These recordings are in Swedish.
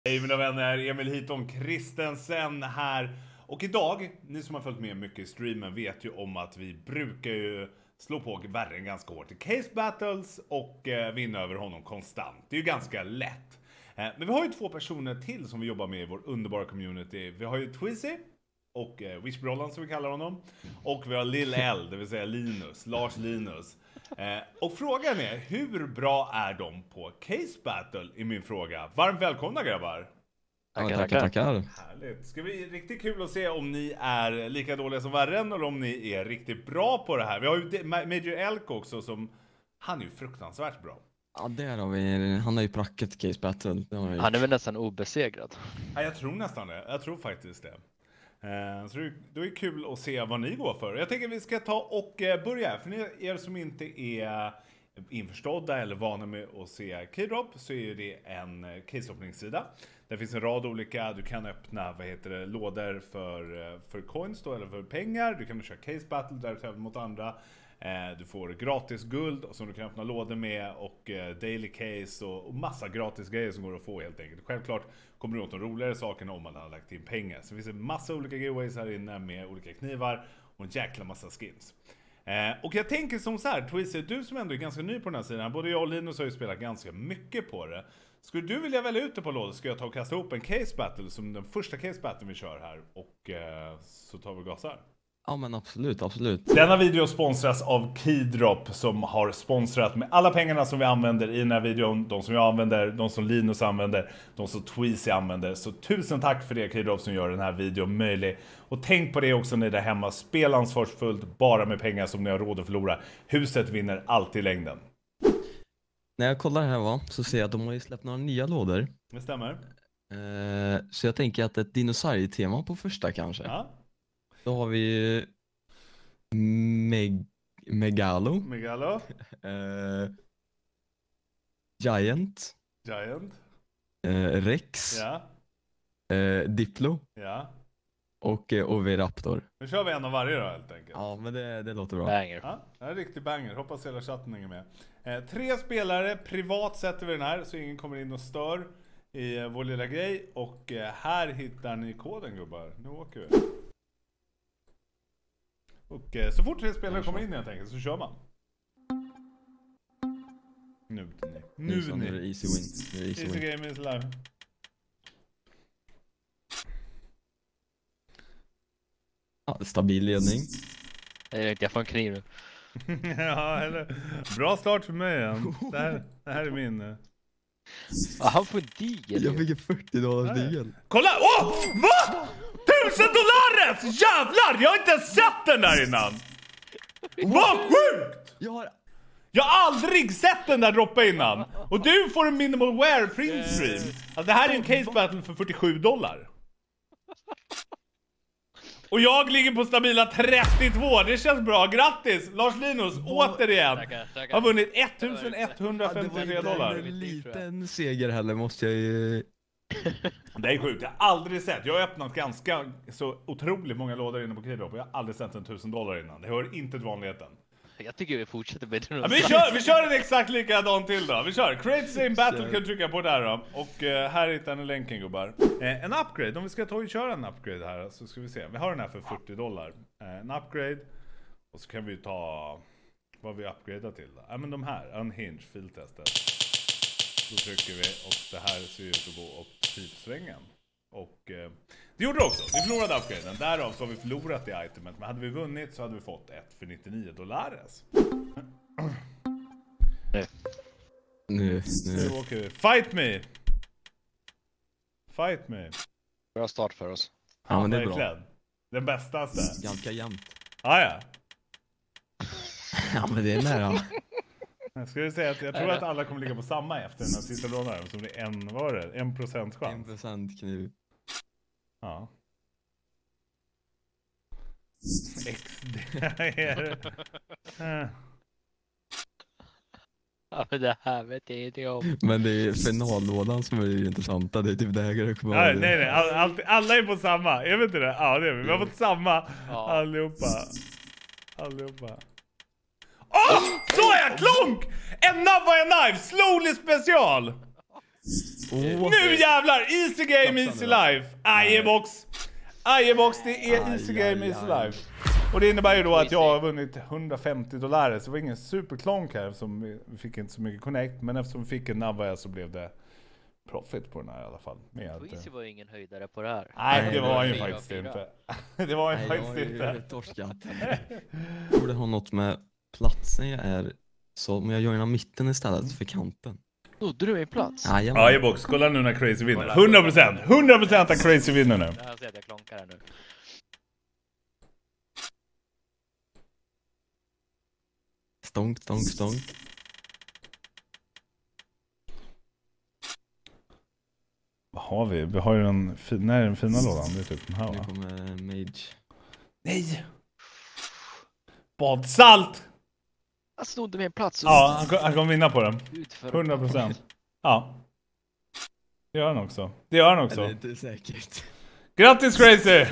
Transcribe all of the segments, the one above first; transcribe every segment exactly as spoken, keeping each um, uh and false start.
Hej mina vänner, Emil Hiton Kristensen här. Och idag, ni som har följt med mycket i streamen vet ju om att vi brukar ju slå på värren ganska hårt i case battles och eh, vinna över honom konstant. Det är ju ganska lätt. Eh, men vi har ju två personer till som vi jobbar med i vår underbara community. Vi har ju Twizy och eh, Wishbrollan som vi kallar honom. Och vi har Lil L, det vill säga Linus, Lars Linus. Eh, och frågan är, hur bra är de på case battle i min fråga? Varmt välkomna grabbar! Tackar, tackar, tackar. Härligt. Ska bli riktigt kul att se om ni är lika dåliga som värren eller om ni är riktigt bra på det här. Vi har ju Major Elk också som, han är ju fruktansvärt bra. Ja, det har vi. Han har ju pracket case battle. Han är väl nästan obesegrad. Ja, jag tror nästan det. Jag tror faktiskt det. Så det är kul att se vad ni går för. Jag tänker att vi ska ta och börja. För ni er som inte är införstådda eller vana med att se Keydrop så är det en case-öppningssida. Det finns en rad olika, du kan öppna vad heter det, lådor för, för coins då, eller för pengar. Du kan köra case battle där du tävlar mot andra. Du får gratis guld som du kan öppna lådor med och daily case och, och massa gratis grejer som går att få helt enkelt. Självklart kommer du åt de roligare sakerna om man har lagt in pengar. Så det finns en massa olika giveaways här inne med olika knivar och en jäkla massa skins. Eh, och jag tänker som så här, Twizy, du som ändå är ganska ny på den här sidan, både jag och Linus har ju spelat ganska mycket på det. Skulle du vilja välja ut det på lådan, ska jag ta och kasta ihop en case battle som den första case battle vi kör här och eh, så tar vi gasar. Ja men absolut, absolut. Denna video sponsras av Keydrop som har sponsrat med alla pengarna som vi använder i den här videon. De som jag använder, de som Linus använder, de som Twizy använder. Så tusen tack för det Keydrop som gör den här videon möjlig. Och tänk på det också när ni är där hemma. Spela ansvarsfullt, bara med pengar som ni har råd att förlora. Huset vinner alltid i längden. När jag kollar här va, så ser jag att de har ju släppt några nya lådor. Det stämmer. Eh, så jag tänker att ett dinosaurietema på första kanske. Ja. Då har vi Meg Megalo. Megalo. Eh, Giant. Giant. Eh, Rex. Ja. Eh, Diplo. Ja. Och eh, Oviraptor. Nu kör vi en av varje då helt enkelt. Ja men det, det låter bra. Banger. Ja, det är en riktig banger. Hoppas hela chatten hänger med. Eh, tre spelare, privat sätter vi den här så ingen kommer in och stör i eh, vår lilla grej. Och eh, här hittar ni koden gubbar. Nu åker vi. Och eh, så fort tre spelare kommer in helt enkelt så kör man. Nu ni. Nu Nu ni. är det easy win. Det är easy Easy win. game is live. Ja, stabil ledning. Jag får en kniv nu. Ja, eller bra start för mig. Igen. Det här, det här är min. eh. Ah, han får en digel. Jag fick en fyrtio dollars digel. Kolla! Åh! Vad? Tusen dollares! Jävlar! Jag har inte ens sett den där innan! Vad sjukt! Jag har... Jag har aldrig sett den där droppa innan! Och du får en minimal wear print stream. Alltså det här är en case battle för fyrtiosju dollar. Och jag ligger på stabila trettiotvå. Det känns bra. Grattis Lars Linus, återigen. Tackar, tackar. Har vunnit ettusen etthundrafemtiotre dollar. En liten seger heller måste jag ju... Det är sjukt, jag har aldrig sett. Jag har öppnat ganska så otroligt många lådor inne på Keydrop och jag har aldrig sett en tusen dollar innan. Det hör inte till vanligheten. Jag tycker vi fortsätter med det. Ja, vi, kör, vi kör en exakt likadan till då. Vi kör. Create same battle kan du trycka på där då. Och uh, här hittar ni länken gubbar. Uh, en upgrade, om vi ska ta och köra en upgrade här så ska vi se. Vi har den här för fyrtio dollar. Uh, en upgrade. Och så kan vi ta vad vi upgradear till då. Ja men de här, unhinge, filtester. Då trycker vi och det här ser ut att gå upp typsvängen. Och eh, det gjorde det också. Vi förlorade upgraden. Därav så har vi förlorat i itemet. Men hade vi vunnit så hade vi fått ett för nittionio dollares. Nu. Nu, Nu nu. åker vi. Fight me! Fight me. Bra start för oss. Ja men det är Verkligen. bra. Den bästaste. Ganska jämnt. Ah, ja. Ja men det är nära. Jag skulle säga att jag tror att alla kommer ligga på samma efter den här sista lådan. Som det är en, vad var det? En procent En chans. procent kniv. Ja. X D är det. Ja men det här vet jag inte om. Men det är finallådan som är det intressanta. Det är typ det här jag kommer Nej, nej, nej. All, all, alla är på samma. Jag vet inte det. Ja, det är vi. Vi har fått samma. Ja. Allihopa. Allihopa. Åh! Oh, så är jag! Klonk! En nabba en knife! Slowly special! Åh. Nu jävlar! Easy game, easy life! Ajebox! Ajebox, det är easy Aj, game, aj, easy aj. life. Och det innebär ju då att jag har vunnit hundrafemtio dollar. Så det var ingen superklonk här eftersom vi fick inte så mycket connect. Men eftersom vi fick en navaya så blev det profit på den här i alla fall. Med att, Queasy var ju ingen höjdare på det här. nej, Nej, det var ju fyra, faktiskt fyra. inte. Det var ju Nej, faktiskt jag är ju inte. torskat. Jag tror det har något med platsen jag är. Så om jag joinar mitten istället för kanten. Snodde du min plats? Jajamän. Ajebox, kolla nu när Crazy vinner. hundra procent! hundra procent att Crazy vinner nu. Jag ser att jag klonkar här nu. Stonk, stonk, stonk. Vad har vi? Vi har ju den fina, den fina lådan. Det är typ den här Nu va? kommer Mage. Nej! Badsalt! Jag snodde min plats. Ja, han, kom- han kommer vinna på den. Utför. hundra procent. Ja. Det gör han också. Det gör han Det också. är inte säkert. Grattis Crazy!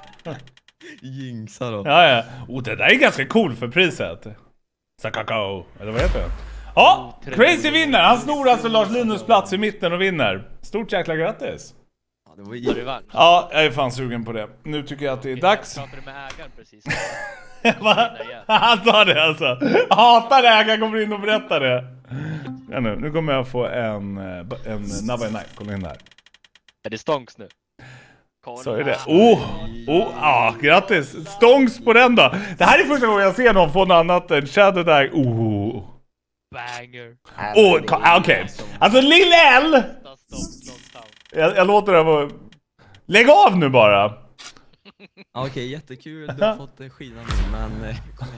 Jinxa då. Ja, ja. Oh, det där är ganska cool för priset. Sakakao. Eller vad heter det? Ja, Crazy vinner! Han snor alltså Lars Linus plats i mitten och vinner. Stort jäkla grattis. Ja, det var Har ju... du revansch? Ja, jag är fan sugen på det. Nu tycker jag att det är dags. Jag pratade med ägaren precis. Va? Han sa det alltså. Hatar det, jag kommer in och berätta det. Ja, nu, nu kommer jag få en, eh, en Navaya Knife. Kolla in där. Är det stonks nu? Kolla. Så är det. Oh! Oh, ah, grattis! Stångs på den då! Det här är första gången jag ser någon få något annat än Shadow Dag. Oh! Banger. Oh, okej. Okay. Alltså Lil L! Stonks någonstans. Jag, jag låter det vara... Lägg av nu bara! Ja, okej, jättekul. Du har fått eh, skidan nu, men... eh, Kom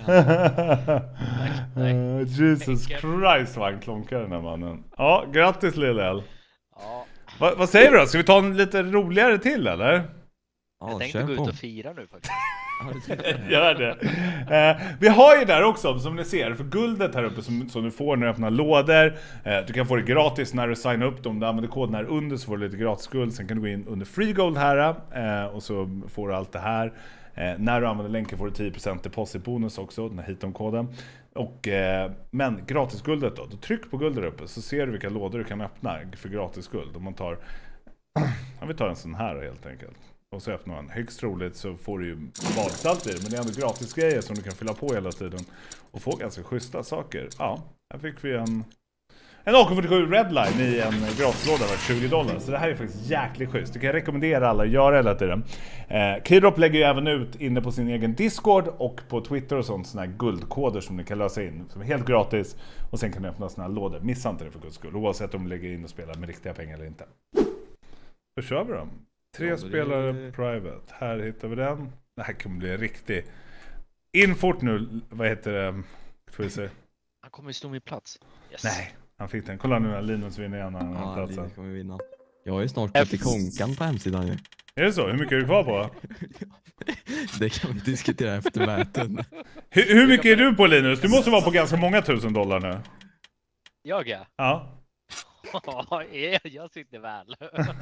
igen. Uh, Jesus Christ vad han klonkar den här mannen. Ja, grattis Lil L. Ja, Va, vad säger du då? Ska vi ta en lite roligare till eller? Ja, jag tänkte kör gå ut på. och fira nu faktiskt. Ja, det tycker jag. Gör det. Eh, vi har ju där också, som ni ser, för guldet här uppe som, som du får när du öppnar lådor. Eh, du kan få det gratis när du signar upp dem. Du använder koden här under så får du lite gratis guld. Sen kan du gå in under free gold här eh, och så får du allt det här. Eh, när du använder länken får du tio procent deposit bonus också, den här hitom-koden. Och, eh, men gratisguldet då, då tryck på guld där uppe så ser du vilka lådor du kan öppna för gratisguld. Om man tar, ja, vi tar en sån här helt enkelt. Och så öppnar man. Högst troligt så får du ju badsalt i det. Men det är ändå gratis grejer som du kan fylla på hela tiden. Och få ganska schyssta saker. Ja, här fick vi en... En A K fyrtiosju Redline i en gratislåda vart tjugo dollar. Så det här är faktiskt jäkligt schysst. Det kan jag rekommendera alla att göra hela tiden. Eh, Keydrop lägger ju även ut inne på sin egen Discord och på Twitter och sånt såna här guldkoder som ni kan lösa in. Som är helt gratis. Och sen kan ni öppna såna här lådor. Missa inte det för guds skull. Oavsett om du lägger in och spelar med riktiga pengar eller inte. Då kör vi dem. Tre Ja, det- spelare private. Här hittar vi den. Det här kommer bli en riktig... In fort nu. Vad heter det? Får vi se. Han kommer ju slå min plats. Yes. Nej, han fick den. Kolla nu när Linus vinner igen. Han har Ja, platsen. Linus kommer vinna. Jag har ju snart gått i konkan på hemsidan ju. Är det så? Hur mycket är du kvar på? Det kan vi diskutera efter möten. Hur, hur mycket är du på Linus? Du måste vara på ganska många tusen dollar nu. Jag ja. Ja. Ja, jag- jag sitter väl.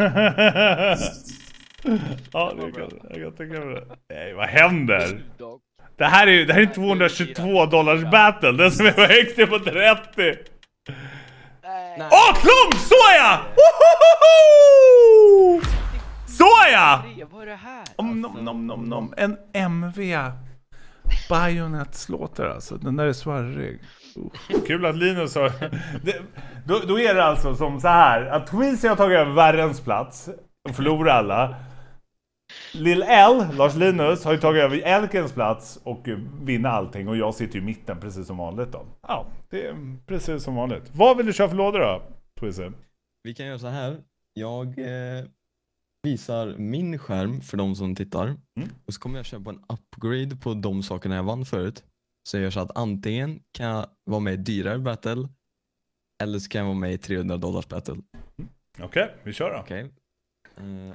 Ja, det kan, jag kan tänka mig det. Nej, vad händer? Dock. Det här är ju det här är tvåhundratjugotvå dollars battle. Den som är på högst är på trettio. Nej. Åh, klunk! Såja! Wohohoho! Såja! Tre, vad är det här? Om, nom, nom, nom, nom. En M V Bayonet slåter alltså. Den där är svarrig. Uh. Kul att Linus har... Det, då, då är det alltså som så här att Tweezy har tagit över världens plats och förlorar alla. Lil L, Lars Linus, har ju tagit över Elkens plats och vinner allting. Och jag sitter ju i mitten precis som vanligt då. Ja, det är precis som vanligt. Vad vill du köra för lådor då, Tweezy? Vi kan göra så här. Jag eh, visar min skärm för de som tittar. Mm. Och så kommer jag köpa en upgrade på de sakerna jag vann förut. Så jag gör så att antingen kan jag vara med i dyrare battle. Eller så kan jag vara med i trehundra dollars battle. Okej, okay, vi kör då. Okej. Okay. Eh,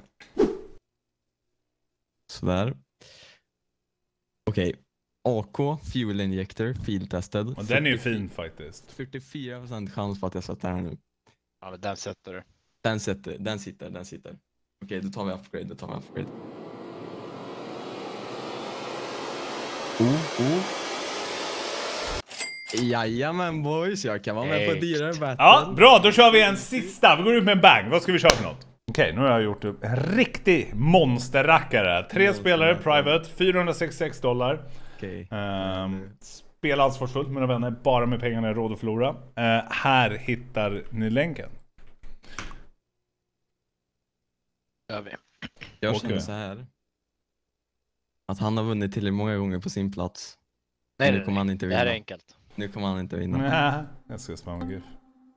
sådär. Okej. Okay. A K, Fuel Injector, Field Tested. Och den är ju fin faktiskt. fyrtiofyra procent chans på att jag sätter här nu. Ja, men den sätter du. Den, sätter, den sitter, den sitter. Okej, då tar vi upgrade, då tar vi upgrade. Oh, oh. Jajamän boys, jag kan vara med på Hey. dyrare battle. Ja, bra, då kör vi en sista. Vi går ut med en bang. Vad ska vi köra för något? Okej, nu har jag gjort upp en riktig monsterrackare. Tre spelare, private, fyrahundrasextiosex dollar. Okej. Um, spela ansvarsfullt mina vänner, bara med pengarna är råd att förlora. Uh, här hittar ni länken. Gör vi. Jag Okej. känner så här. Att han har vunnit tillräckligt många gånger på sin plats. Nej, nu nej, kommer han nej. inte Det här är vinna. enkelt. Nu kommer han inte vinna. Nä, jag ska spamma GIF.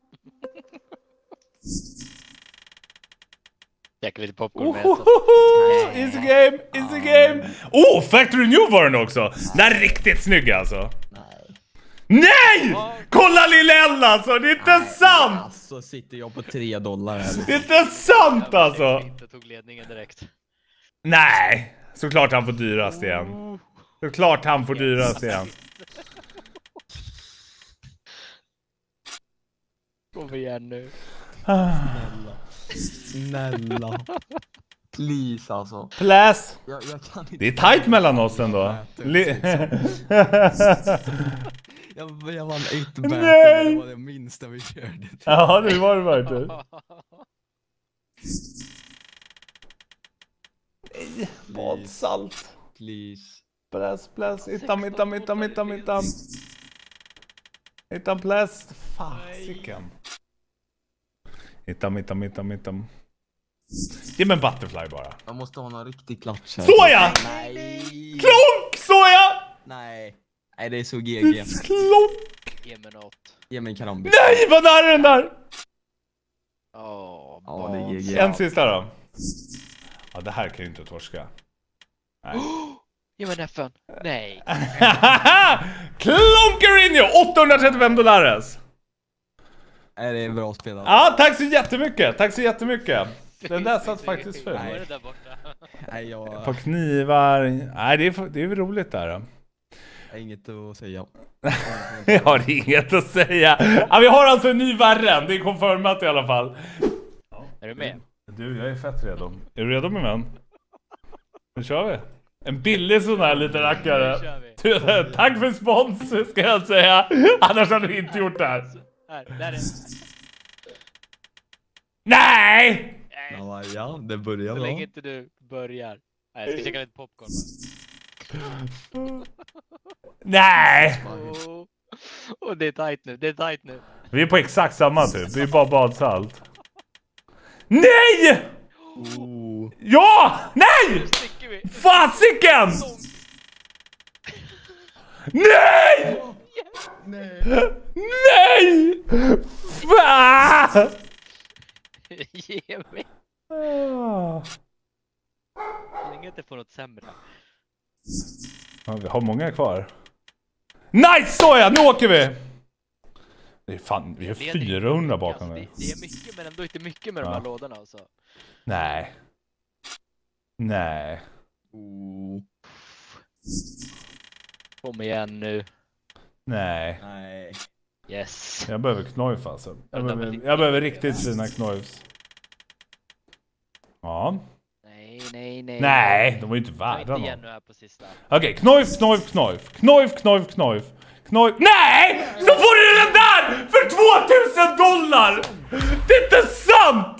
Käka lite popcorn med. Ohohoho! Easy game, easy game! Oh, Factory New var den också! Den är riktigt snygg alltså. Nej! Kolla lilla Ella alltså, det är inte sant! Alltså sitter jag på tre dollar här. Det är inte sant alltså! Inte tog ledningen direkt. Nej, såklart han får dyrast igen. Såklart han får dyrast igen. Kom igen nu. Snälla. Please alltså. Pläs! Jag, jag kan inte. Det är tajt mellan oss ändå. Li- jag, jag vann ett battle. Nej! Det var det minsta vi körde. Ja, det var det verkligen. Nej, badsalt. Please. Pläs, pläs. Hittam, hittam, hittam, hittam, hittam. Hittam, pläs. Fasiken. Hittam, hittam, hittam, hittam. Ge mig en butterfly bara. Jag måste ha någon riktig klatsch här. Såja! Nej. Klonk! Såja! Nej. Nej, det är så G G. Klonk! Ge mig något. Ge mig en karambit. Nej, vad nära den där! Åh, Ja, det är G G. En sista då. Ja, det här kan ju inte torska. Nej. Ge mig en F N. Nej. Klonkerinho! åttahundratrettiofem dollares. Nej, det är bra spelat. Ja, tack så jättemycket. Tack så jättemycket. Den där satt faktiskt Vad fel. är det där borta? Nej, jag På knivar. Nej, det är, det är väl roligt där då. har inget att säga. Jag har inget att säga. Ja, vi har alltså en ny värren. Det är konfirmat i alla fall. Är du med? Du, jag är fett redo. Är du redo min vän? Nu kör vi. En billig sån här liten rackare. Du, tack för spons ska jag säga. Annars hade vi inte gjort det här. Här, där är Nej! Nej, Ja, ja, det börjar så bra. länge inte du börjar. Nej, jag ska käka lite popcorn bara. Nej! Oh. Och det är tight nu, det är tight nu. Vi är på exakt samma typ. Vi är bara badsalt. Nej! Oh. Ja! Nej! Nu sticker vi. Fasiken! Nej! Nej. Nej! Fan! Ge mig. Ah. Så länge jag inte får något sämre. Ja, vi har många kvar. Nice, så ja, nu åker vi! Det är fan, vi har Det är inte fyrahundra mycket, bakom alltså. det. Det, det är mycket, men ändå inte mycket med Ja. de här lådorna alltså. Nej. Nej. Oh. Kom igen nu. Nej. Nej. Yes. Jag behöver knojf alltså. Jag Ja, men behöver, det- jag behöver riktigt fina knojfs. Ja. Nej, nej, nej. Nej, de var ju inte Ta värda inte igen något. nu här på sista. Okej, knojf, knojf, knojf. Knojf, knojf, knojf. Knojf. Nej! Så får du den där för tvåtusen dollar! Det är inte sant!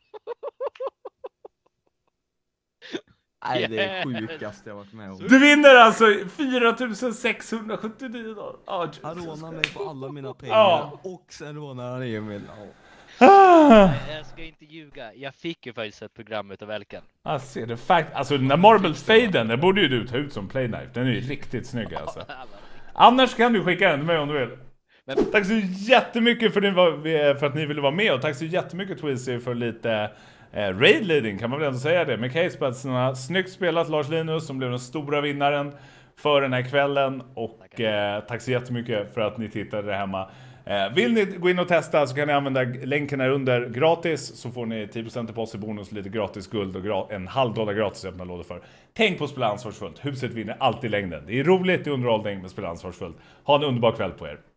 Nej, det är sjukaste jag varit med om. Du vinner alltså fyratusen sexhundrasjuttionio dollar. Oh, Han rånar mig på alla mina pengar. Ja. Och sen rånar han Emil. Ja. ah. Jag ska inte ljuga. Jag fick ju faktiskt ett program utav Elken. Jag ser det fact. Alltså den där Marble Faden, den borde ju du ta ut som Playknife. Den är ju riktigt snygg alltså. Annars kan du skicka den till mig om du vill. Men- Tack så jättemycket för, ni, för att ni ville vara med. Och tack så jättemycket Twizy för lite eh, raid leading, kan man väl ändå säga det. Med casebetsarna. Snyggt spelat Lars Linus som blev den stora vinnaren för den här kvällen. Och eh, tack så jättemycket för att ni tittade där hemma. Eh, vill ni gå in och testa så kan ni använda länken här under gratis. Så får ni tio procent deposit-bonus, lite gratis guld och gra- en halv dollar gratis att öppna lådor för. Tänk på att spela ansvarsfullt. Huset vinner alltid längden. Det är roligt, det är underhållning, men spela ansvarsfullt. Ha en underbar kväll på er.